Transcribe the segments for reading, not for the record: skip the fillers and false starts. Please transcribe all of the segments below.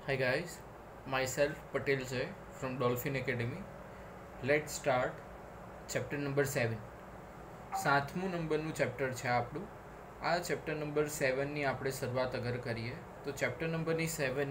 Hi guys, myself Patel Jay from Dolphin Academy. Let's start chapter number 7. સાતમું નંબરનું chapter છે આપણું. આ ચેપ્ટર નંબર 7ની આપણે શરૂઆત અગર કરીએ તો ચેપ્ટર નંબરની 7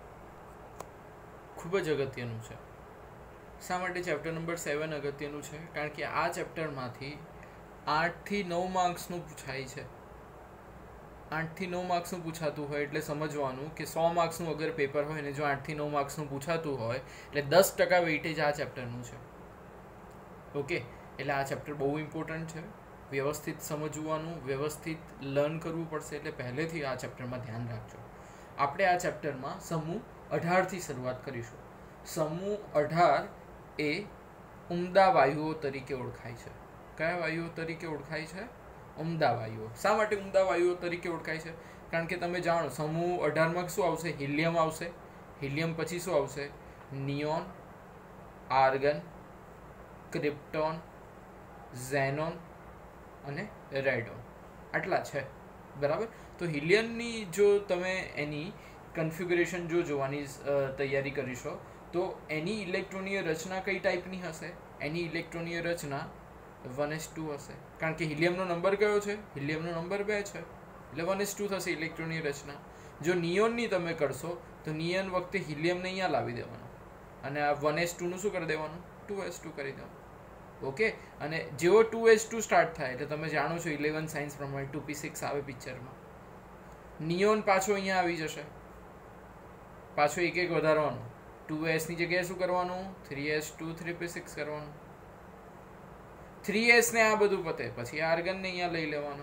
ખૂબ જ અગત્યનું છે. શા માટે ચેપ્ટર નંબર 7 અગત્યનું છે? કારણ કે આ ચેપ્ટરમાંથી 8 થી 9 માર્ક્સનું પૂછાય છે. 8 થી 9 માર્ક્સનું પૂછાતું હોય એટલે સમજવાનું કે 100 માર્ક્સનું અગર પેપર હોય ને જો 8 થી 9 માર્ક્સનું પૂછાતું હોય એટલે 10% વેઇટેજ આ ચેપ્ટરનું છે. ઓકે, એટલે આ ચેપ્ટર બહુ ઇમ્પોર્ટન્ટ છે. વ્યવસ્થિત સમજવાનું, વ્યવસ્થિત લર્ન કરવું પડશે. એટલે પહેલેથી આ ચેપ્ટરમાં ધ્યાન રાખજો. આપણે આ ચેપ્ટરમાં સમૂહ 18થી શરૂઆત કરીશું. સમૂહ 18 એ ઉમદા વાયુઓ તરીકે ઓળખાય છે. કયા વાયુઓ તરીકે ઓળખાય છે? ઉમદા વાયુઓ. શા માટે ઉમદા વાયુઓ તરીકે ઓળખાય છે? કારણ કે તમે જાણો સમૂહ 18માં શું આવશે? હિલિયમ આવશે. હિલિયમ પછી શું આવશે? નિયોન, આર્ગન, ક્રિપ્ટોન, ઝેનોન અને રેડોન. આટલા છે, બરાબર. તો હિલિયમની જો તમે એની કન્ફિગ્યુરેશન જો જોવાની તૈયારી કરીશો તો એની ઇલેક્ટ્રોનીય રચના કઈ ટાઈપની હશે? એની ઇલેક્ટ્રોનીય રચના 1s2 હશે. કારણ કે હિલિયમનો નંબર કયો છે? હિલિયમનો નંબર 2 છે એટલે 1s2 થશે ઇલેક્ટ્રોનીય રચના. જો નિયોનની તમે કરશો તો નિયોન વખતે હિલિયમને અહીંયા લાવી દેવાનું અને આ 1s2 નું શું કરી દેવાનું? 2s2 કરી દેવાનું. ઓકે, અને જેવો 2s2 સ્ટાર્ટ થાય એટલે તમે જાણો છો 11 સાયન્સ પ્રમાણે 2p6 આવે પિક્ચરમાં. નિયોન પાછો અહીંયા આવી જશે, પાછો એક વધારવાનું. 2s ની જગ્યાએ શું કરવાનું? 3s2 3p6 કરવાનું. 3s ને આ બધું પતે પછી આર્ગન ને અહીંયા લઈ લેવાનો.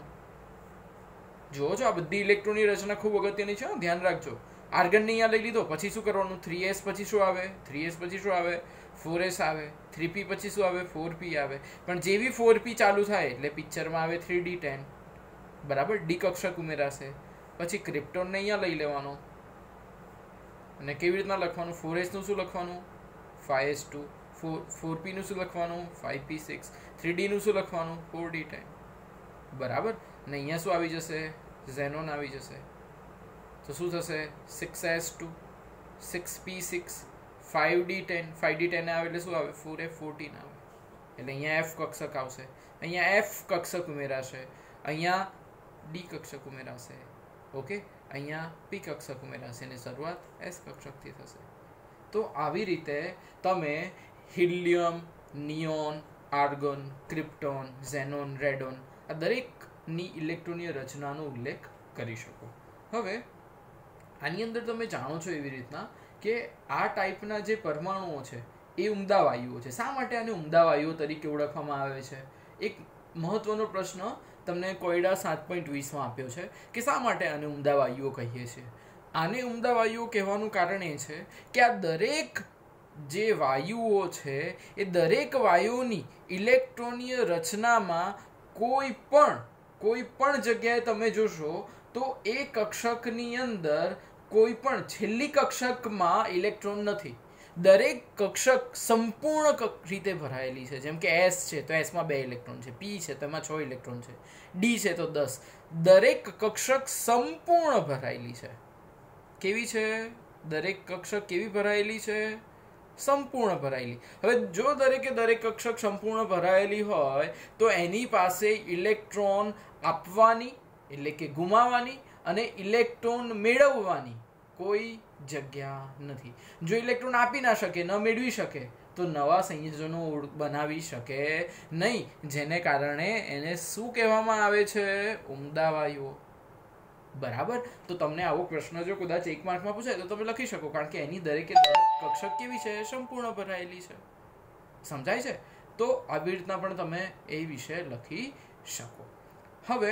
જો આ બધી ઇલેક્ટ્રોનની રચના ખૂબ અગત્યની છે, ધ્યાન રાખજો. આર્ગન ને અહીંયા લઈ લીધો પછી શું કરવાનું? 3s પછી શું આવે? 3s પછી શું આવે? 4s આવે. 3p પછી શું આવે? 4p આવે. પણ જેવી 4p ચાલુ થાય એટલે પિક્ચરમાં આવે 3d10, બરાબર. ડી કક્ષક ઉમેરાશે. પછી ક્રિપ્ટોન ને અહીંયા લઈ લેવાનો અને કેવી રીતના લખવાનું? 4s નું શું લખવાનું? 5s2. 4p નું શું લખવાનું? 5p6. 3d નું શું લખવાનું? 4d10, બરાબર. અને અહીંયા શું આવી જશે? ઝેનોન આવી જશે. તો શું થશે? 6s2, 6p6, 5d10. 5d10 આવે એટલે શું આવે? 4f14 આવે. એટલે અહીંયા f કક્ષક આવશે, અહીંયા f કક્ષક ઉમેરાશે, અહીંયા d કક્ષક ઉમેરાશે. ઓકે, અહીંયા p કક્ષક ઉમેરાશે અને શરૂઆત s કક્ષકથી થશે. તો આવી રીતે તમે helium, neon, argon, krypton, xenon, radon આ દરેકની ઇલેક્ટ્રોનીય રચનાનો ઉલ્લેખ કરી શકો. હવે આની અંદર તમે જાણો છો એવી રીતના કે આ ટાઈપના જે પરમાણુઓ છે એ ઉમદા વાયુઓ છે. શા માટે આને ઉમદા વાયુઓ તરીકે ઓળખવામાં આવે છે? એક મહત્વનો પ્રશ્ન તમને કોયડા 7.20માં આપ્યો છે કે શા માટે આને ઉમદા વાયુઓ કહીએ છીએ. આને ઉમદા વાયુઓ કહેવાનું કારણ એ છે કે આ દરેક જે વાયુઓ છે એ દરેક વાયુઓની ઇલેક્ટ્રોનીય રચનામાં કોઈ પણ જગ્યાએ તમે જોશો તો એ કક્ષકની અંદર કોઈ પણ છેલ્લી કક્ષકમાં ઇલેક્ટ્રોન નથી. દરેક કક્ષક સંપૂર્ણ રીતે ભરાયેલી છે. જેમ કે s છે તો sમાં 2 ઇલેક્ટ્રોન છે, p છે તો એમાં 6 ઇલેક્ટ્રોન છે, d છે તો 10. દરેક કક્ષક સંપૂર્ણ ભરાયેલી છે. કેવી છે? દરેક કક્ષક કેવી ભરાયેલી છે? સંપૂર્ણ ભરાયેલી. હવે જો દરેક કક્ષક સંપૂર્ણ ભરાયેલી હોય તો એની પાસે ઇલેક્ટ્રોન આપવાની એટલે કે ગુમાવવાની અને ઇલેક્ટ્રોન મેળવવાની કોઈ જગ્યા નથી. જો ઇલેક્ટ્રોન આપી ના શકે, ન મેળવી શકે તો નવા સંયોજનો બનાવી શકે નહીં, જેને કારણે એને શું કહેવામાં આવે છે? ઉમદા વાયુઓ, બરાબર. તો તમને આવો પ્રશ્ન જો કદાચ 1 માર્કમાં પૂછાય તો તમે લખી શકો, કારણ કે એની દરેક કક્ષક કેવી છે? સંપૂર્ણ ભરાયેલી છે. સમજાય છે? તો આવી રીતના પણ તમે એ વિશે લખી શકો. હવે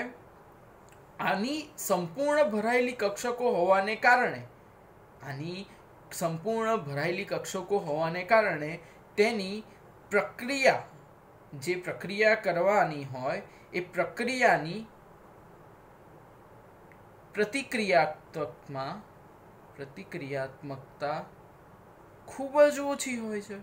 આની સંપૂર્ણ ભરાયેલી કક્ષકો હોવાને કારણે તેની પ્રક્રિયા કરવાની હોય એ પ્રક્રિયાની પ્રતિક્રિયાત્મકતા ખૂબ જ ઓછી હોય છે.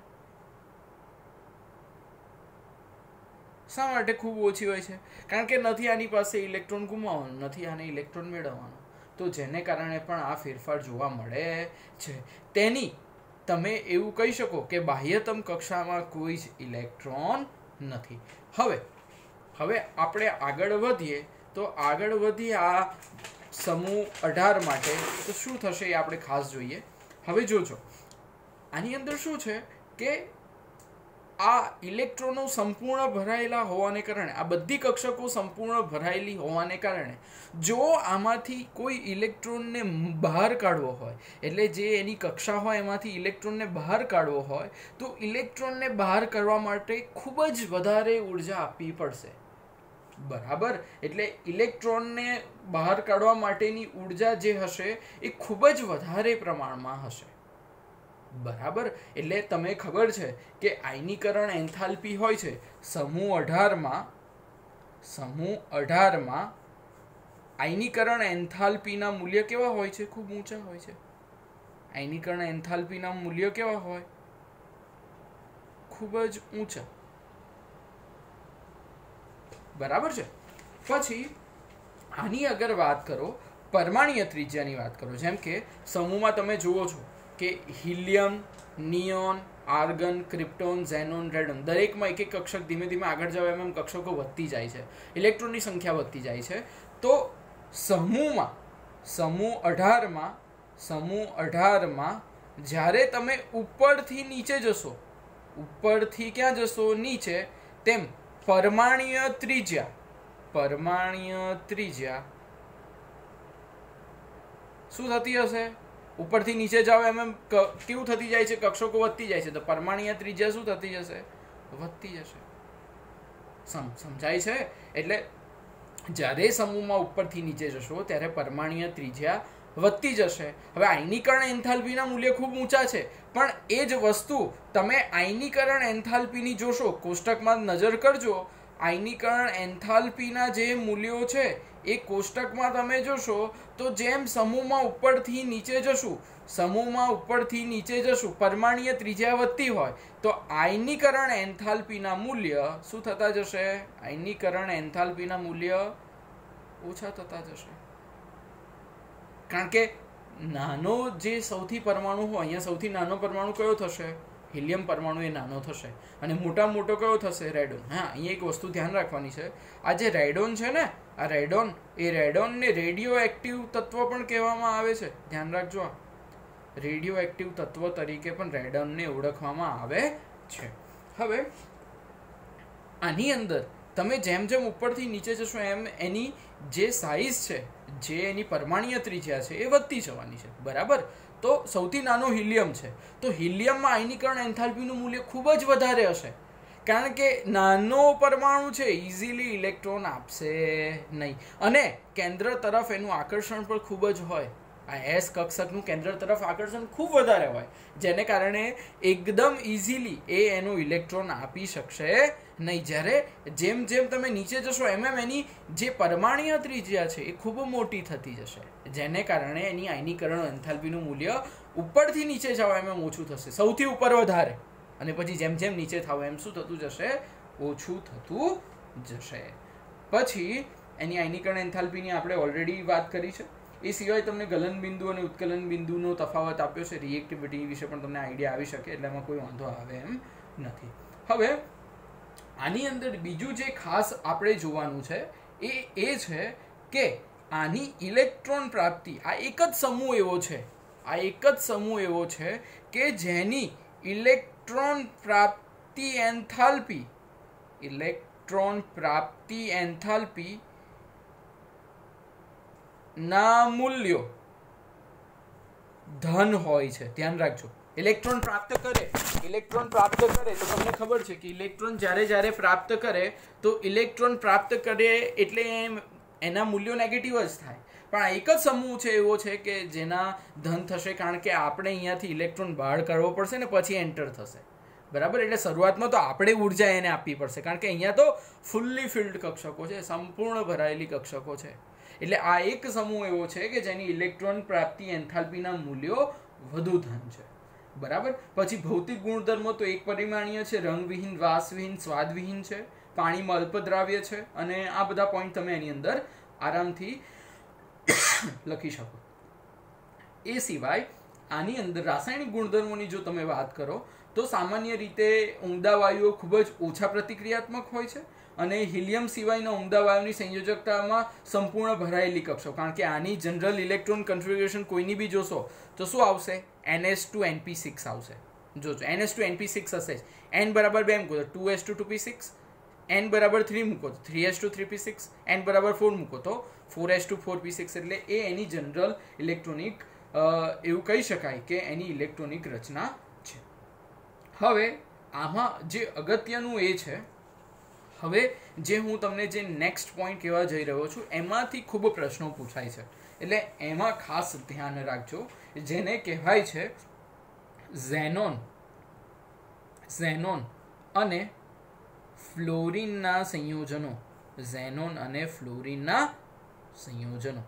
શા માટે ખૂબ ઓછી હોય છે? કારણ કે નથી આની પાસે ઇલેક્ટ્રોન ગુમાવવાનો, નથી આને ઇલેક્ટ્રોન મેળવવાનો. તો જેને કારણે પણ આ ફેરફાર જોવા મળે છે. તેની તમે એવું કહી શકો કે બાહ્યતમ કક્ષામાં કોઈ જ ઇલેક્ટ્રોન નથી. હવે આપણે આગળ વધીએ આ સમૂહ 18 માટે તો શું થશે એ આપણે ખાસ જોઈએ. હવે જોજો આની અંદર શું છે કે આ ઇલેક્ટ્રોનો સંપૂર્ણ ભરાયેલા હોવાને કારણે, આ બધી કક્ષકો સંપૂર્ણ ભરાયેલી હોવાને કારણે જો આમાંથી કોઈ ઇલેક્ટ્રોનને બહાર કાઢવો હોય, એટલે જે એની કક્ષા હોય એમાંથી ઇલેક્ટ્રોનને બહાર કાઢવો હોય, તો ઇલેક્ટ્રોનને બહાર કાઢવા માટે ખૂબ જ વધારે ઉર્જા આપવી પડશે. બરાબર, એટલે ઇલેક્ટ્રોનને બહાર કાઢવા માટેની ઉર્જા જે હશે એ ખૂબ જ વધારે પ્રમાણમાં હશે. બરાબર, એટલે તમે ખબર છે કે આયનીકરણ એન્થાલ્પી હોય છે સમૂહ 18 માં આયનીકરણ એન્થાલ્પીના મૂલ્ય કેવા હોય છે? ખૂબ ઊંચા હોય છે. આયનીકરણ એન્થાલ્પીના મૂલ્ય કેવા હોય? ખૂબ જ ઊંચા. બરાબર છે. પછી આની અગર વાત કરો, પરમાણ્વીય ત્રિજ્યાની વાત કરો, જેમ કે સમૂહમાં તમે જુઓ છો કે helium, neon, argon, krypton, xenon, radon, દરેકમાં એક એક કક્ષક ધીમે ધીમે આગળ જાવ એમ કક્ષકો વધતી જાય છે, ઇલેક્ટ્રોનની સંખ્યા વધતી જાય છે. તો સમૂહ 18માં જ્યારે તમે ઉપરથી નીચે જશો, ઉપરથી ક્યાં જશો? નીચે, તેમ પરમાણ્વીય ત્રિજ્યા શું થતી હશે? ઉપરથી નીચે જાઓ એમ કેવું થતી જાય છે? કક્ષકો વધતી જાય છે. તો પરમાણ્વીય ત્રિજ્યા શું થતી જશે? વધતી જશે. સમજાય છે? એટલે જ્યારે સમૂહમાં ઉપરથી નીચે જશો ત્યારે પરમાણ્વીય ત્રિજ્યા વધતી જશે. હવે આયનીકરણ એન્થાલ્પીના મૂલ્ય ખૂબ ઊંચા છે, પણ એ જ વસ્તુ તમે આયનીકરણ એન્થાલ્પીની જોશો, કોષ્ટકમાં નજર કરજો, આયનીકરણ એન્થાલ્પીના જે મૂલ્યો છે એ કોષ્ટકમાં તમે જોશો તો જેમ સમૂહમાં ઉપરથી નીચે જશું પરમાણ્વીય ત્રિજ્યા વધતી હોય તો આયનીકરણ એન્થાલ્પીના મૂલ્ય શું થતા જશે? આયનીકરણ એન્થાલ્પીના મૂલ્ય ઓછા થતા જશે. કારણ કે નાનો જે સૌથી પરમાણુ હોય, અહીંયા સૌથી નાનો પરમાણુ કયો થશે? હિલિયમ પરમાણુ એ નાનો થશે, અને મોટો કયો થશે? રેડોન. હા, અહીંયા એક વસ્તુ ધ્યાન રાખવાની છે, આ જે રેડોન છે ને, આ રેડોનને રેડિયો એક્ટિવ તત્વ પણ કહેવામાં આવે છે. ધ્યાન રાખજો, આ રેડિયો એક્ટિવ તત્વ તરીકે પણ રેડોનને ઓળખવામાં આવે છે. હવે આની અંદર તમે જેમ જેમ ઉપરથી નીચે જશો એમ એની જે સાઇઝ છે, જે એની પરમાણ્વીય ત્રિજ્યા છે એ વધતી જવાની છે. બરાબર, તો સૌથી નાનો હિલિયમ છે, તો હિલિયમમાં આયનીકરણ એન્થાલ્પીનું મૂલ્ય ખૂબ જ વધારે હશે, કારણ કે નાનો પરમાણુ છે, ઇઝીલી ઇલેક્ટ્રોન આપશે નહીં, અને કેન્દ્ર તરફ એનું આકર્ષણ પણ ખૂબ જ હોય. આ એસ કક્ષકનું કેન્દ્ર તરફ આકર્ષણ ખૂબ વધારે હોય, જેને કારણે એકદમ ઇઝીલી એ એનું ઇલેક્ટ્રોન આપી શકશે નહીં. જ્યારે જેમ જેમ તમે નીચે જશો એમ એની જે પરમાણ્વીય ત્રિજ્યા છે એ ખૂબ મોટી થતી જશે, જેને કારણે એની આયનીકરણ એન્થાલ્પીનું મૂલ્ય ઉપરથી નીચે જાવ એમ ઓછું થશે. સૌથી ઉપર વધારે, અને પછી જેમ જેમ નીચે થાવ એમ શું થતું જશે? ઓછું થતું જશે. પછી એની આયનીકરણ એન્થાલ્પીની આપણે ઓલરેડી વાત કરી છે. એ સિવાય તમને ગલન બિંદુ અને ઉત્કલન બિંદુનો તફાવત આપ્યો છે. રિએક્ટિવિટી વિશે પણ તમને આઈડિયા આવી શકે, એટલે એમાં કોઈ વાંધો આવે એમ નથી. હવે આની અંદર બીજું જે ખાસ આપણે જોવાનું છે એ છે કે આની ઇલેક્ટ્રોન પ્રાપ્તિ, આ એક જ સમૂહ એવો છે કે જેની ઇલેક્ટ્રોન પ્રાપ્તિ એન્થાલ્પી ના મૂલ્યો ધન હોય છે. ધ્યાન રાખજો, ઇલેક્ટ્રોન પ્રાપ્ત કરે તો તમને ખબર છે કે ઇલેક્ટ્રોન જ્યારે પ્રાપ્ત કરે તો ઇલેક્ટ્રોન પ્રાપ્ત કરે એટલે એના મૂલ્યો નેગેટિવ જ થાય. પણ આ એક જ સમૂહ છે એવો છે કે જેના ધન થશે, કારણ કે આપણે અહીંયાથી ઇલેક્ટ્રોન બહાર કાઢવો પડશે ને પછી એન્ટર થશે. બરાબર, એટલે શરૂઆતમાં તો આપણે ઉર્જા એને આપવી પડશે, કારણ કે અહીંયા તો ફૂલ્લી ફિલ્ડ કક્ષકો છે, સંપૂર્ણ ભરાયેલી કક્ષકો છે. એટલે આ એક સમૂહ એવો છે કે જેની ઇલેક્ટ્રોન પ્રાપ્તિ એન્થાલ્પીના મૂલ્યો વધુ ધન છે. બરાબર, પછી ભૌતિક ગુણધર્મો તો એક પરિમાણીય છે, રંગવિહીન, વાસવિહીન, સ્વાદવિહીન છે, પાણીમાં અલ્પદ્રાવ્ય છે, અને આ બધા પોઈન્ટ તમે એની અંદર આરામથી લખી શકો. એ સિવાય આની અંદર રાસાયણિક ગુણધર્મોની જો તમે વાત કરો તો સામાન્ય રીતે ઉમદા વાયુઓ ખૂબ જ ઓછા પ્રતિક્રિયાત્મક હોય છે અને હિલિયમ સિવાયના ઉમદા વાયુની સંયોજકતામાં સંપૂર્ણ ભરાયેલી કક્ષો, કારણ કે આની જનરલ ઇલેક્ટ્રોન કન્ફિગ્યુરેશન કોઈની બી જોશો તો શું આવશે? NS2NP6 આવશે. જોજો NS2NP6 હશે જ. n બરાબર 2 મૂકો તો 2s2 n બરાબર 3 મૂકો તો 3s2 n બરાબર 4 મૂકો તો 4s2 એટલે એ એની જનરલ ઇલેક્ટ્રોનિક એવું કહી શકાય કે એની ઇલેક્ટ્રોનિક રચના છે. હવે આમાં જે અગત્યનું એ છે, હવે જે હું તમને જે નેક્સ્ટ પોઈન્ટ કહેવા જઈ રહ્યો છું એમાંથી ખૂબ પ્રશ્નો પૂછાય છે, એટલે એમાં ખાસ ધ્યાન રાખજો. જેને કહેવાય છે ઝેનોન અને ફ્લોરિનના સંયોજનો. ઝેનોન અને ફ્લોરિનના સંયોજનો,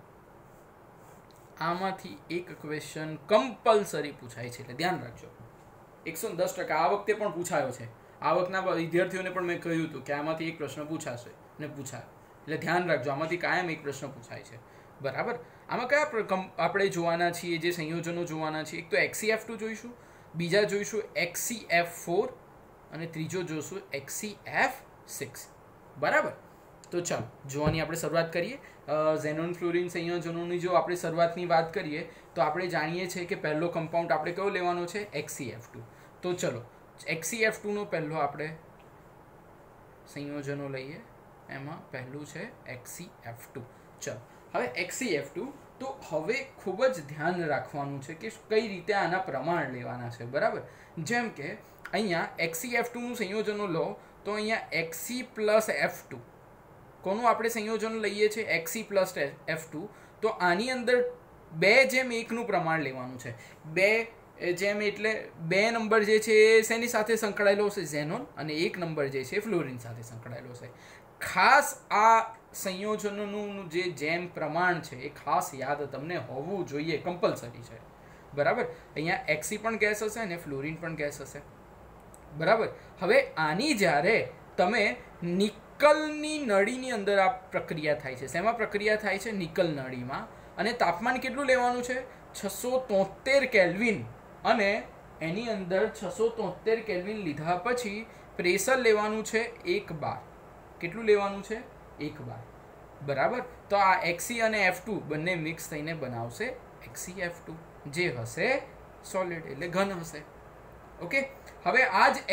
આમાંથી એક ક્વેશ્ચન કમ્પલસરી પૂછાય છે, એટલે ધ્યાન રાખજો. 110% આ વખતે પણ પૂછાયો છે. આ વખતના વિદ્યાર્થીઓને પણ મેં કહ્યું હતું કે આમાંથી એક પ્રશ્ન પૂછાશે ને પૂછાયો, એટલે ધ્યાન રાખજો. આમાંથી કાયમ એક પ્રશ્ન પૂછાય છે, બરાબર. આમાં કયા આપણે જોવાના છીએ, જે સંયોજનો જોવાના છીએ? એક તો XCF2 જોઈશું, બીજા જોઈશું XCF4 અને ત્રીજો જોઈશું XCF6, બરાબર. તો ચાલો જોવાની આપણે શરૂઆત કરીએ. ઝેનોન ફ્લોરિન સંયોજનોની જો આપણે શરૂઆતની વાત કરીએ તો આપણે જાણીએ છીએ કે પહેલો કમ્પાઉન્ડ આપણે કયો લેવાનો છે? XCF2. તો ચલો XCF2 નો પહેલો આપણે સંયોજનો લઈએ. એમાં પહેલું છે XCF2. ચલો હવે XCF2, તો હવે ખૂબ જ ધ્યાન રાખવાનું છે કે કઈ રીતે આના પ્રમાણ લેવાના છે, બરાબર. જેમ કે અહીંયા XCF2 નું સંયોજનો લો તો અહીંયા XC પ્લસ F2 કોનું આપણે સંયોજન લઈએ છીએ? XC plus F2. તો આની અંદર 2:1 નું પ્રમાણ લેવાનું છે. 2 એટલે 2 નંબર જે છે એ શેની સાથે સંકળાયેલો છે? ઝેનોન. અને 1 નંબર જે છે ફ્લોરિન સાથે સંકળાયેલો છે. ખાસ આ સંયોજનોનું જે જેમ પ્રમાણ છે એ ખાસ યાદ તમને હોવું જોઈએ, કમ્પલસરી છે, બરાબર. અહીંયા XC પણ ગેસ હશે અને ફ્લોરિન પણ ગેસ હશે, બરાબર. હવે આની જ્યારે તમે નિકલની નળીની અંદર આ પ્રક્રિયા થાય છે. શેમાં પ્રક્રિયા થાય છે? નિકલ નળીમાં. અને તાપમાન કેટલું લેવાનું છે? 673 કેલ્વિન. અને એની અંદર 673 કેલ્વિન લીધા પછી પ્રેશર લેવાનું છે 1 બાર. કેટલું લેવાનું છે? 1 બાર, બરાબર. તો આ XC અને F2 બંને મિક્સ થઈને બનાવશે XCF2, જે હશે સોલિડ, એટલે ઘન હશે. ઓકે. હવે આ જ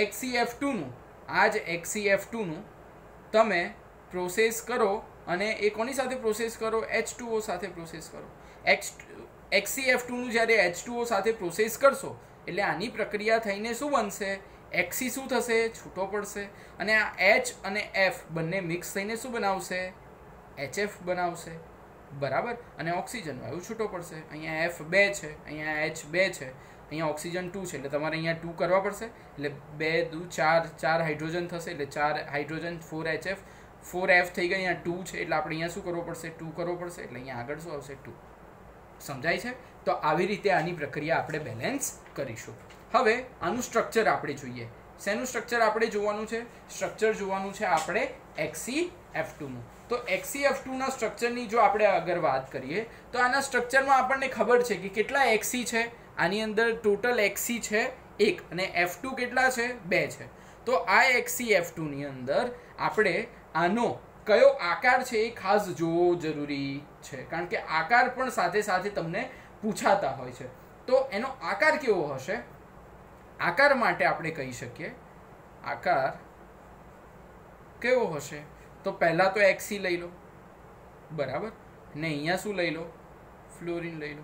XCF2 નું તમે પ્રોસેસ કરો અને એ કોની સાથે પ્રોસેસ કરો? H2O સાથે પ્રોસેસ કરો. XCF2 નું જ્યારે H2O સાથે પ્રોસેસ કરશો એટલે આની પ્રક્રિયા થઈને શું બનશે? XC શું થશે? છૂટો પડશે. અને આ H અને F બંને મિક્સ થઈને શું બનાવશે? HF બનાવશે, બરાબર. અને ઓક્સિજન વાયુ છૂટો પડશે. અહીંયા F2 છે, અહીંયા H2 છે, અહીંયા ઓક્સિજન 2 છે, એટલે તમારે અહીંયા 2 કરવા પડશે. એટલે 2 2 4 હાઇડ્રોજન થશે, એટલે 4 હાઇડ્રોજન 4 HF 4F થઈ ગઈ. અહીંયા 2 છે એટલે આપણે અહીંયા શું કરવો પડશે? 2 કરવો પડશે. એટલે અહીંયા આગળ શું આવશે? 2. સમજાય છે? તો આવી રીતે આની પ્રક્રિયા આપણે બેલેન્સ કરીશું. હવે આનું સ્ટ્રક્ચર આપણે જોઈએ. શેનું સ્ટ્રક્ચર આપણે જોવાનું છે? સ્ટ્રક્ચર જોવાનું છે આપણે XCF2 નું. તો XCF2 ના સ્ટ્રક્ચરની જો આપણે આગળ વાત કરીએ તો આના સ્ટ્રક્ચરમાં આપણને ખબર છે કે કેટલા XC છે. આની અંદર ટોટલ XC છે 1 અને F2 કેટલા છે? 2 છે. તો આ XCF2 ની અંદર આપણે આનો કયો આકાર છે એ ખાસ જોવો જરૂરી છે, કારણ કે આકાર પણ સાથે સાથે તમને પૂછાતા હોય છે. તો એનો આકાર કેવો હશે? આકાર માટે આપણે કહી શકીએ આકાર કેવો હશે? તો પહેલા તો XC લઈ લો, બરાબર. ને અહીંયા શું લઈ લો? ફ્લોરિન લઈ લો.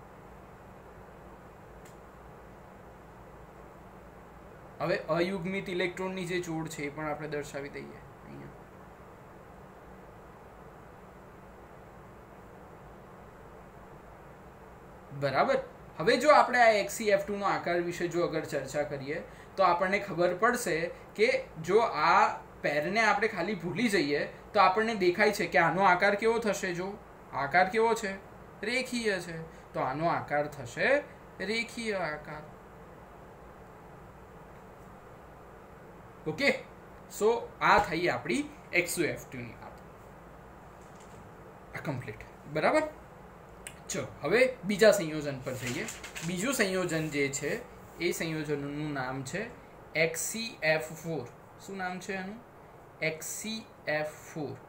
હવે અયુગ્મિત ઇલેક્ટ્રોનની જે જોડ છે એ પણ આપણે દર્શાવી દઈએ અહીંયા. બરાબર. હવે જો આપણે આ XCF2 નો આકાર વિશે જો અગર ચર્ચા કરીએ તો આપણને ખબર પડશે કે જો આ પેરને આપણે ખાલી ભૂલી જઈએ તો આપણને દેખાય છે કે આનો આકાર કેવો થશે? જો આકાર કેવો છે? રેખીય છે. તો આનો આકાર થશે રેખીય આકાર. ઓકે. સો આ થઈ આપણી XCF2 ની વાત. આ કમ્પ્લીટ, બરાબર. ચલો હવે બીજા સંયોજન પર જઈએ. બીજું સંયોજન જે છે એ સંયોજનનું નામ છે XCF4. શું નામ છે એનું? XCF4.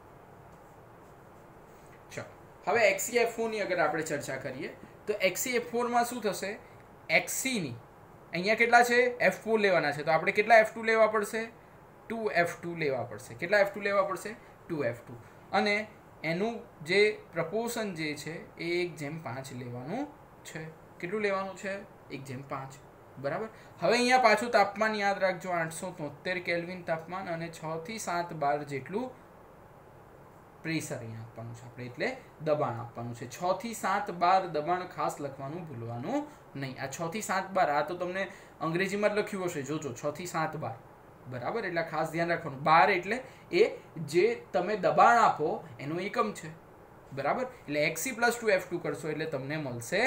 ચલો હવે XCF4 ની અગર આપણે ચર્ચા કરીએ તો XCF4 માં શું થશે? XC ની અહીંયા કેટલા છે? F4 લેવાના છે, તો આપણે કેટલા F2 લેવા પડશે? 2F2 લેવા પડશે. કેટલા F2 લેવા પડશે? 2F2. અને એનું જે પ્રપોર્શન જે છે એ 1:5 લેવાનું છે. કેટલું લેવાનું છે? 1:5. બરાબર. હવે અહીંયા પાછું તાપમાન યાદ રાખજો, 873 કેલ્વિન તાપમાન અને 6 થી 7 બાર જેટલું પ્રેશર અહીંયા આપવાનું છે આપણે, એટલે દબાણ આપવાનું છે. 6 થી 7 બાર દબાણ ખાસ લખવાનું ભૂલવાનું નહીં. આ 6 થી 7 બાર આ તો તમને અંગ્રેજીમાં જ લખ્યું હશે, જોજો 6 થી 7 બાર. બરાબર, એટલે ખાસ ધ્યાન રાખવાનું. બાર એટલે એ જે તમે દબાણ આપો એનો એકમ છે. બરાબર, એટલે XC + 2F2 કરશો એટલે તમને મળશે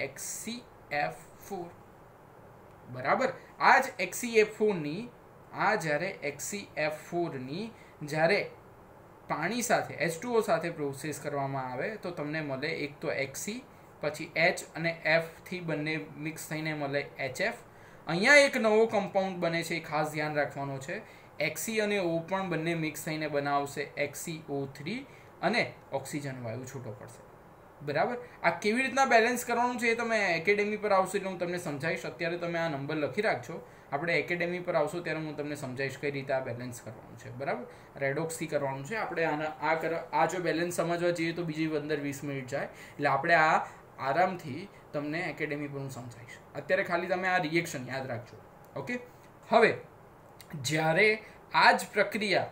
XCF4. બરાબર. આ જ XCF4 ની જ્યારે XCF4 ની જ્યારે પાણી સાથે H2O સાથે પ્રોસેસ કરવામાં આવે તો તમને મળે એક તો XC, પછી H અને F થી બંને મિક્સ થઈને મળે HF. અહીંયા એક નવો કમ્પાઉન્ડ બને છે, ખાસ ધ્યાન રાખવાનો છે. XC અને O પણ બંને મિક્સ થઈને બનાવશે XCO3 અને ઓક્સિજન વાયુ છૂટો પડશે. બરાબર. આ કેવી રીતના બેલેન્સ કરવાનું છે એ તમે એકેડેમી પર આવશો એટલે હું તમને સમજાવીશ. અત્યારે તમે આ નંબર લખી રાખજો, આપણે એકેડેમી પર આવશો ત્યારે હું તમને સમજાવીશ કઈ રીતે આ બેલેન્સ કરવાનું છે. બરાબર, રેડોક્સથી કરવાનું છે આપણે. આ જો બેલેન્સ સમજવા જઈએ તો બીજી 15-20 મિનિટ જાય, એટલે આપણે આ આરામથી તમને એકેડેમી પર હું સમજાવીશ. અત્યારે ખાલી તમે આ રિએક્શન યાદ રાખજો. ઓકે. હવે જ્યારે આ જ પ્રક્રિયા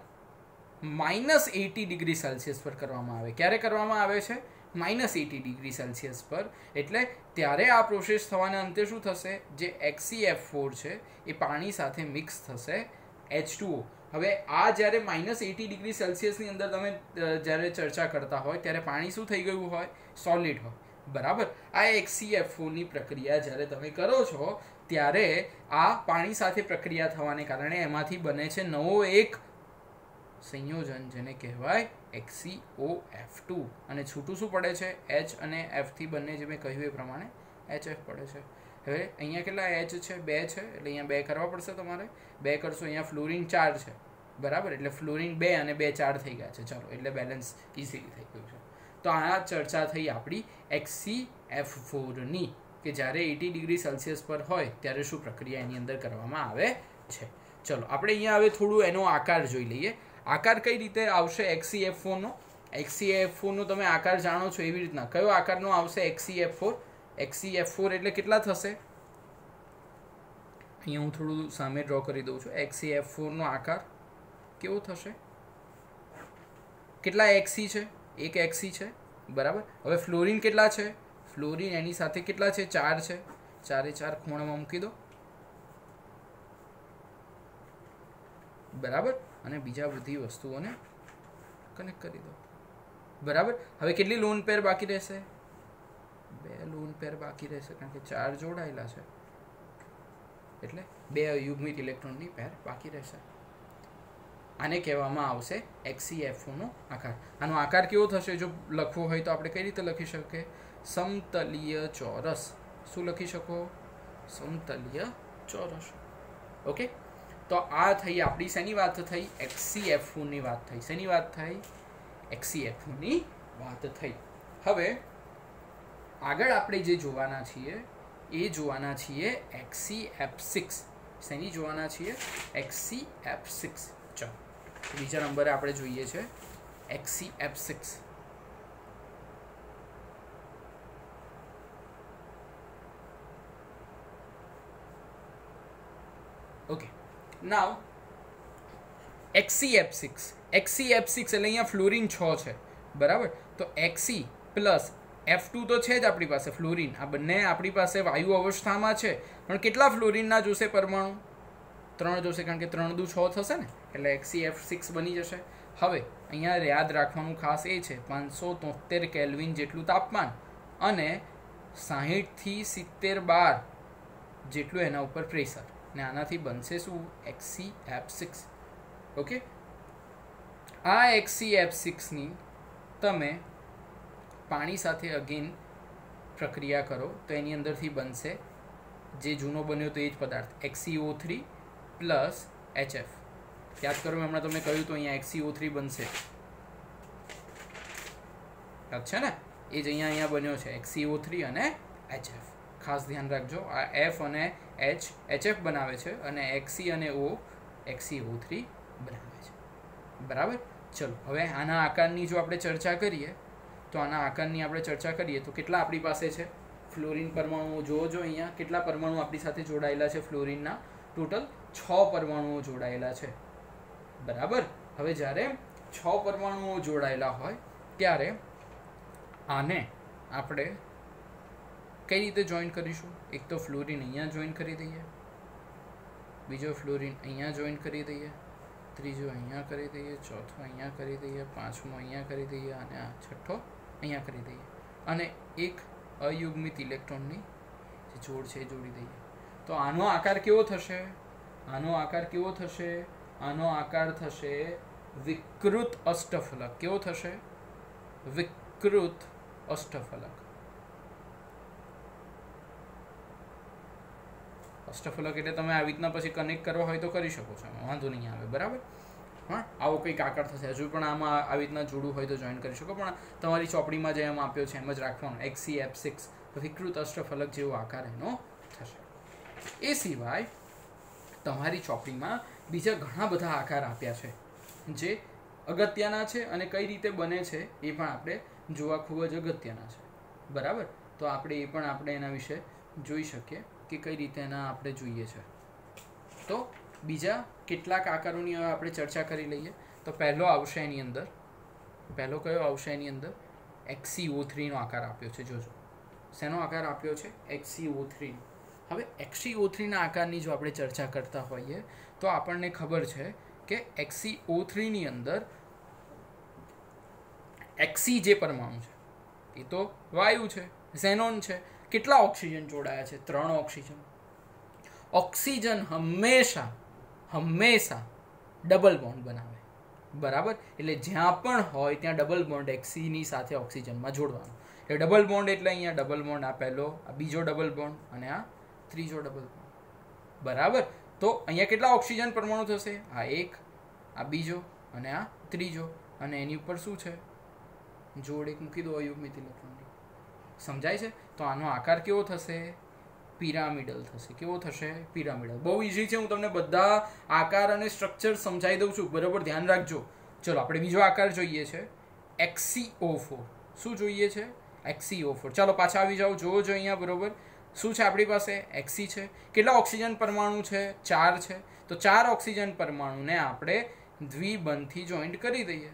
-80 ડિગ્રી સેલ્સિયસ પર કરવામાં આવે, ક્યારે કરવામાં આવે છે? -80 ડિગ્રી સેલ્સિયસ પર. એટલે ત્યારે આ પ્રોસેસ થવાના અંતે શું થશે? જે XCF4 છે એ પાણી સાથે મિક્સ થશે H2O. હવે આ જ્યારે -80 ડિગ્રી સેલ્સિયસની અંદર તમે જ્યારે ચર્ચા કરતા હોય ત્યારે પાણી શું થઈ ગયું હોય? સોલિડ હોય. બરાબર. આ XCF4 ની પ્રક્રિયા જ્યારે તમે કરો છો ત્યારે આ પાણી સાથે પ્રક્રિયા થવાને કારણે એમાંથી બને છે નવો એક સંયોજન જેને કહેવાય XCOF2. અને છૂટું શું પડે છે? H અને F થી બંને જે મેં કહ્યું એ પ્રમાણે HF પડે છે. હવે અહીંયા કેટલા H છે? 2 છે, એટલે અહીંયા 2 કરવા પડશે તમારે. 2 કરશો, અહીંયા ફ્લોરિન 4 છે. બરાબર, એટલે ફ્લોરિન 2 અને 2 4 થઈ ગયા છે. ચાલો, એટલે બેલેન્સ ઇઝીલી થઈ ગયું છે. તો આ ચર્ચા થઈ આપણી XCF4 ની, કે જ્યારે 80 ડિગ્રી સેલ્સિયસ પર હોય ત્યારે શું પ્રક્રિયા એની અંદર કરવામાં આવે છે. ચલો આપણે અહીંયા હવે થોડું એનો આકાર જોઈ લઈએ. આકાર કઈ રીતે આવશે XCF4 નો? XCF4 નો તમે આકાર જાણો છો એવી રીતના કયો આકારનો આવશે XCF4? XCF4 એટલે કેટલા થશે? અહીંયા હું થોડું સામે ડ્રો કરી દઉં છું. XCF4 નો આકાર કેવો થશે? કેટલા XC છે? એક XC છે. બરાબર. હવે ફ્લોરિન કેટલા છે? ફ્લોરિન એની સાથે કેટલા છે? 4 છે. 4 એ 4 ખૂણામાં મૂકી દો. બરાબર. અને બીજા બધી વસ્તુઓને કનેક્ટ કરી દો. બરાબર. હવે કેટલી લોન પેર બાકી રહેશે? 2 લોન પેર બાકી રહેશે, કારણ કે 4 જોડાયેલા છે એટલે 2 યુગ્મિત ઇલેક્ટ્રોનની પેર બાકી રહેશે. આને કહેવામાં આવશે XCF4 નો આકાર. આનો આકાર કેવો થશે જો લખવો હોય તો આપણે કઈ રીતે લખી શકીએ? સમતલીય ચોરસ. શું લખી શકો? સમતલીય ચોરસ. ઓકે. તો આ થઈ આપણી શેની વાત થઈ? XCF4 ની વાત થઈ. શેની વાત થઈ? XCF4 ની વાત થઈ. હવે આગળ આપણે જે જોવાના છીએ એ જોવાના છીએ XCF6. શેની જોવાના છીએ? XCF6. ચાલો બીજા નંબરે આપણે જોઈએ છે XCF6. ઓકે. નાઉ XCF6 એટલે અહીંયા ફ્લોરિન 6 છે. બરાબર. તો XC પ્લસ F2 તો છે જ આપણી પાસે, ફ્લોરિન. આ બંને આપણી પાસે વાયુ અવસ્થામાં છે, પણ કેટલા ફ્લોરિનના જોશે પરમાણુ? 3 જોશે, કારણ કે 3 દુ 6 થશે ને, એટલે XCF6 બની જશે. હવે અહીંયા યાદ રાખવાનું ખાસ એ છે 573 કેલ્વિન જેટલું તાપમાન અને 60 થી 70 બાર જેટલું એના ઉપર પ્રેશર, ને આનાથી બનશે શું? XCF6. ઓકે. આ XCF6 ની તમે પાણી સાથે અગેન પ્રક્રિયા કરો તો એની અંદરથી બનશે જે જૂનો બન્યો તો એ જ પદાર્થ XeO3 પ્લસ HF. યાદ કરો, હમણાં તમને કહ્યું તો અહીંયા XeO3 બનશે, યાદ છે ને? એ જ અહીંયા બન્યો છે XeO3 અને HF. ખાસ ધ્યાન રાખજો, આ F અને H HF બનાવે છે અને Xe અને O XeO3 બનાવે છે. બરાબર. ચલો હવે આના આકારની જો આપણે ચર્ચા કરીએ તો કેટલા આપણી પાસે છે ફ્લોરિન પરમાણુઓ? જો અહીંયા કેટલા પરમાણુ આપણી સાથે જોડાયેલા છે ફ્લોરિનના? ટોટલ 6 પરમાણુઓ જોડાયેલા છે. બરાબર. હવે જ્યારે 6 પરમાણુઓ જોડાયેલા હોય ત્યારે આને આપણે કઈ રીતે જોઈન કરીશું? એક તો ફ્લોરિન અહીંયા જોઈન કરી દઈએ, બીજો ફ્લોરિન અહીંયા જોઈન કરી દઈએ, ત્રીજો અહીંયા કરી દઈએ, ચોથો અહીંયા કરી દઈએ, પાંચમો અહીંયા કરી દઈએ અને આ છઠ્ઠો અહીંયા કરી દઈએ અને એક અયુગ્મિત ઇલેક્ટ્રોનની જે જોડ છે એ જોડી દઈએ. તો આનો આકાર કેવો થશે? આનો આકાર થશે વિકૃત અષ્ટફલક. કેવો થશે? વિકૃત અષ્ટફલક. અષ્ટફલક એટલે તમે આવી રીતના પછી કનેક્ટ કરવા હોય તો કરી શકો છો, વાંધો નહીં આવે. બરાબર. હા, આવો કંઈક આકાર થશે. હજુ પણ આમાં આવી રીતના જોડવું હોય તો જોઈન કરી શકો, પણ તમારી ચોપડીમાં જે એમ આપ્યો છે એમ જ રાખવાનું, XeF6. તો વિકૃત અષ્ટફલક જેવો આકાર એનો થશે. એ સિવાય તમારી ચોપડીમાં બીજા ઘણા બધા આકાર આપ્યા છે જે અગત્યના છે અને કઈ રીતે બને છે એ પણ આપણે જોવા ખૂબ જ અગત્યના છે. બરાબર. તો આપણે એના વિશે જોઈ શકીએ કે કઈ રીતે એના આપણે જોઈએ છે. તો બીજા કેટલાક આકારોની હવે આપણે ચર્ચા કરી લઈએ. તો પહેલો કયો આવશે એની અંદર? XeO3 નો આકાર આપ્યો છે. જોજો શેનો આકાર આપ્યો છે? XeO3. હવે XeO3 ના આકારની જો આપણે ચર્ચા કરતા હોઈએ તો આપણને ખબર છે કે XeO3 ની અંદર Xe જે પરમાણુ છે એ તો વાયુ છે, ઝેનોન છે. કેટલા ઓક્સિજન જોડાયા છે? 3 ઓક્સિજન. ઓક્સિજન હંમેશા ડબલ બોન્ડ બનાવે. બરાબર. એટલે જ્યાં પણ હોય ત્યાં ડબલ બોન્ડ Xe ની સાથે ઓક્સિજનમાં જોડવાનો. એ ડબલ બોન્ડ એટલે અહીંયા ડબલ બોન્ડ, આ પહેલો, આ બીજો ડબલ બોન્ડ અને આ ત્રીજો ડબલ બોન્ડ. બરાબર. તો અહીંયા કેટલા ઓક્સિજન પરમાણુ થશે? આ એક, આ બીજો અને આ ત્રીજો. અને એની ઉપર શું છે? જોડ એક મૂકી દો અયુગ્મિત ઇલેક્ટ્રોનની. સમજાય છે? તો આનો આકાર કેવો થશે? પિરામિડલ થશે. કેવો થશે? પિરામિડલ. બહુ ઈઝી છે, હું તમને બધા આકાર અને સ્ટ્રક્ચર સમજાવી દઉં છું. બરાબર, ધ્યાન રાખજો. ચલો આપણે બીજો આકાર જોઈએ છે XeO4. શું જોઈએ છે? XeO4. ચાલો પાછા આવી જાઓ. જોજો અહીંયા. બરોબર. શું છે આપણી પાસે? Xe છે. કેટલા ઓક્સિજન પરમાણુ છે? 4 છે. તો 4 ઓક્સિજન પરમાણુને આપણે દ્વિબંધથી જોઈન્ટ કરી દઈએ.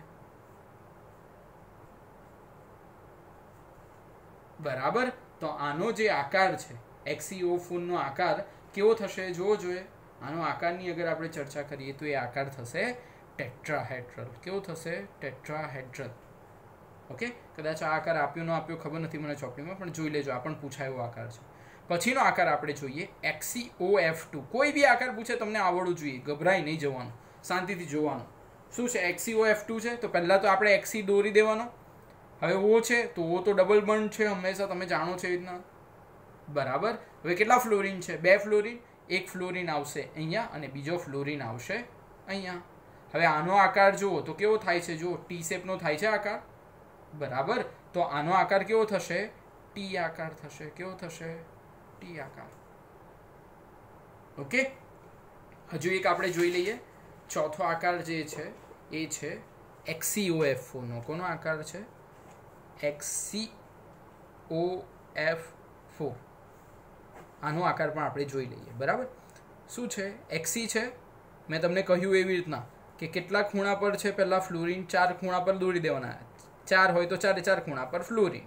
બરાબર. તો આનો જે આકાર છે XeO4 નો આકાર કેવો થશે? જોઈએ આનો આકારની અગર આપણે ચર્ચા કરીએ તો એ આકાર થશે ટેટ્રાહેડ્રલ. કેવો થશે? ટેટ્રાહેડ્રલ. ઓકે. કદાચ આ આકાર આપ્યો ન આપ્યો ખબર નથી મને ચોપડીમાં, પણ જોઈ લેજો, આ પણ પૂછાયો આકાર છે. પછીનો આકાર આપણે જોઈએ XeOF2. કોઈ બી આકાર પૂછે તમને આવડવું જોઈએ, ગભરાઈ નહીં જવાનું, શાંતિથી જોવાનું. શું છે? XeOF2 છે. તો પહેલા તો આપણે Xe દોરી દેવાનો. હવે O છે તો O તો ડબલ બોન્ડ છે હંમેશા, તમે જાણો છો એ રીતના. બરાબર. હવે કેટલા ફ્લોરિન છે? 2 ફ્લોરિન. એક ફ્લોરિન આવશે અહીંયા અને બીજો ફ્લોરિન આવશે અહીંયા. હવે આનો આકાર જુઓ તો કેવો થાય છે? જો T શેપનો થાય છે આકાર. બરાબર. તો આનો આકાર કેવો થશે? T આકાર થશે. કેવો થશે? T આકાર. ઓકે. હજુ એક આપણે જોઈ લઈએ. ચોથો આકાર જે છે એ છે XeOF4 નો. કોનો આકાર છે? XeOF4. આનો આકાર પણ આપણે જોઈ લઈએ. બરાબર. શું છે? Xe છે. મેં તમને કહ્યું એવી રીતના કે કેટલા ખૂણા પર છે? પહેલા ફ્લોરિન 4 ખૂણા પર દોરી દેવાના. 4 હોય તો 4 ખૂણા પર ફ્લોરિન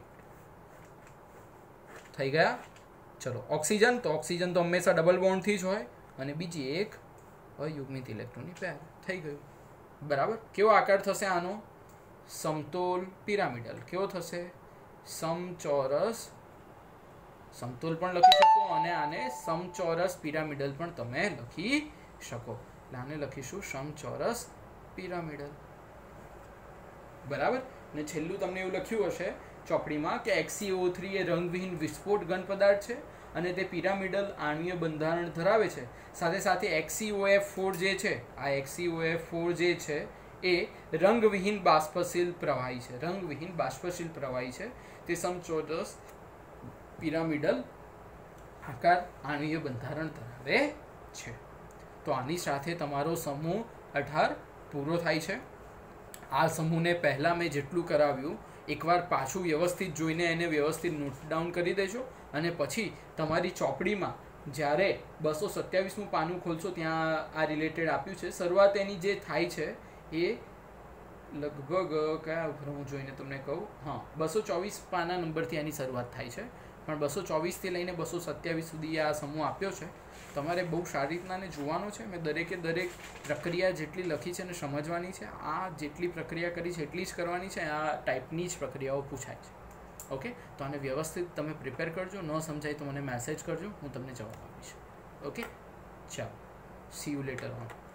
થઈ ગયા. ચલો ઓક્સિજન. તો ઓક્સિજન તો હંમેશા ડબલ બોન્ડથી જ હોય અને બીજી એક અયુગ્મિત ઇલેક્ટ્રોનની પેર. થઈ ગયું. બરાબર. કેવો આકાર થશે આનો? સમતોલ પિરામિડલ. કેવો થશે? સમચોરસ. સમતોલ પણ લખી શકો અને આને સમચોરસ પિરામિડલ પણ તમે લખી શકો. એટલે આને લખીશું સમચોરસ પિરામિડલ. બરાબર. અને છેલ્લું તમને એવું લખ્યું હશે ચોપડીમાં કે XeO3 એ રંગવિહીન વિસ્ફોટ ઘન પદાર્થ છે અને તે પિરામિડલ આણ્વીય બંધારણ ધરાવે છે. સાથે સાથે XeOF4 જે છે, આ XeOF4 જે છે એ રંગવિહીન બાષ્પશીલ પ્રવાહી છે. રંગવિહીન બાષ્પશીલ પ્રવાહી છે. તે સમચોરસ પિરામિડલ આકાર આણ્વીય બંધારણ ધરાવે છે. તો આની સાથે તમારો સમૂહ 18 પૂરો થાય છે. આ સમૂહને પહેલાં મેં જેટલું કરાવ્યું એકવાર પાછું વ્યવસ્થિત જોઈને એને વ્યવસ્થિત નોટ ડાઉન કરી દેજો અને પછી તમારી ચોપડીમાં જ્યારે 227મું પાનું ખોલશો ત્યાં આ રિલેટેડ આપ્યું છે. શરૂઆત એની જે થાય છે એ લગભગ કયા ઉપર હું જોઈને તમને કહું, હા 224 પાના નંબરથી આની શરૂઆત થાય છે, પણ 224થી લઈને 227 સુધી આ સમૂહ આપ્યો છે. તમારે બહુ સારી રીતના ને જોવાનો છે. મેં દરેકે દરેક પ્રક્રિયા જેટલી લખી છે ને સમજવાની છે. આ જેટલી પ્રક્રિયા કરી છે એટલી જ કરવાની છે. આ ટાઈપની જ પ્રક્રિયાઓ પૂછાય છે. ઓકે, તો આને વ્યવસ્થિત તમે પ્રિપેર કરજો. ન સમજાય તો મને મેસેજ કરજો, હું તમને જવાબ આપીશ. ઓકે, ચાલો, સી યુ લેટર ઓન.